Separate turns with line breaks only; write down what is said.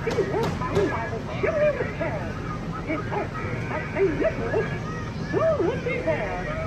He will find by the chimney with care. His horse must be little, soon would be there.